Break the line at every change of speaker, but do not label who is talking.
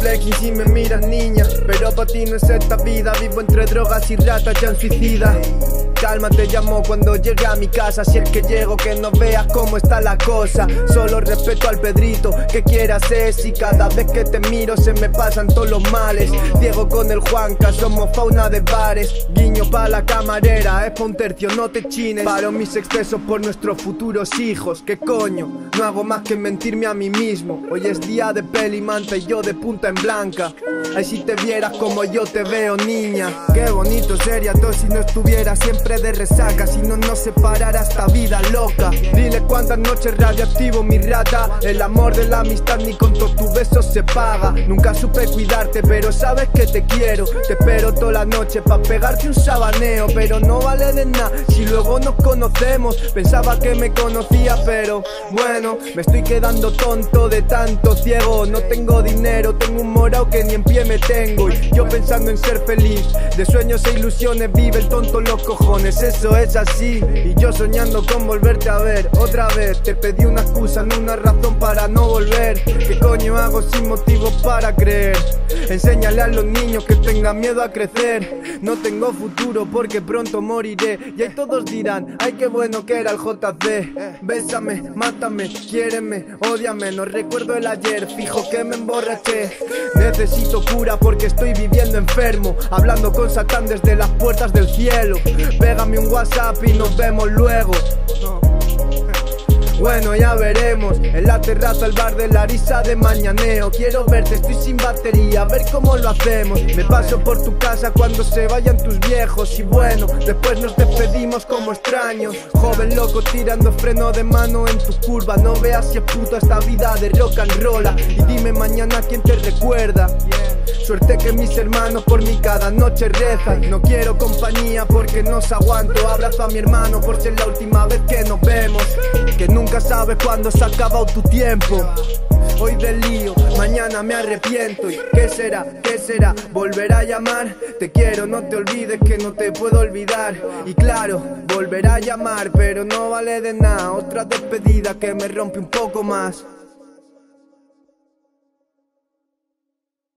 flexing si me miras, niña, pero pa' ti no es esta vida. Vivo entre drogas y ratas, ya un suicida. Calma, te llamo cuando llegue a mi casa. Si es que llego, que no veas cómo está la cosa. Solo respeto al Pedrito, que quieras es. Y cada vez que te miro se me pasan todos los males. Diego con el Juanca, somos fauna de bares. Guiño pa' la camarera, es pa' un tercio, no te chines. Paro mis excesos por nuestros futuros hijos. ¿Qué coño? No hago más que mentirme a mí mismo. Hoy es día de peli manta y yo de punta en blanca. Ay, si te vieras como yo te veo, niña. Qué bonito sería todo si no estuviera siempre de resaca, si no nos separara esta vida loca. Dile cuántas noches radioactivo mi rata. El amor de la amistad ni con todos tus besos se paga. Nunca supe cuidarte, pero sabes que te quiero. Te espero toda la noche pa' pegarte un sabaneo, pero no vale de nada si luego nos conocemos. Pensaba que me conocía, pero bueno, me estoy quedando tonto de tanto ciego. No tengo dinero, tengo un morao que ni en pie me tengo. Y yo pensando en ser feliz, de sueños e ilusiones vive el tonto los cojones. Eso es así, y yo soñando con volverte a ver otra vez. Te pedí una excusa, no una razón para no volver. ¿Qué coño hago sin motivos para creer? Enséñale a los niños que tengan miedo a crecer. No tengo futuro porque pronto moriré. Y ahí todos dirán, ay qué bueno que era el JC. Bésame, mátame, quiéreme, ódiame. No recuerdo el ayer, fijo que me emborraché. Necesito cura porque estoy viviendo enfermo, hablando con Satán desde las puertas del cielo. Pégame un WhatsApp y nos vemos luego. Bueno, ya veremos. En la terraza, el bar de Larisa de mañaneo. Quiero verte, estoy sin batería, a ver cómo lo hacemos. Me paso por tu casa cuando se vayan tus viejos. Y bueno, después nos despedimos como extraños. Joven loco tirando freno de mano en tu curva. No veas si es puta esta vida de rock and roll. Y dime mañana quién te recuerda. Suerte que mis hermanos por mí cada noche rezan. No quiero compañía porque no os aguanto. Abrazo a mi hermano por ser la última vez que nos vemos. Que nunca sabes cuándo se ha acabado tu tiempo. Hoy del lío, mañana me arrepiento. ¿Y qué será? ¿Qué será? ¿Volverá a llamar? Te quiero, no te olvides que no te puedo olvidar. Y claro, volverá a llamar, pero no vale de nada. Otra despedida que me rompe un poco más.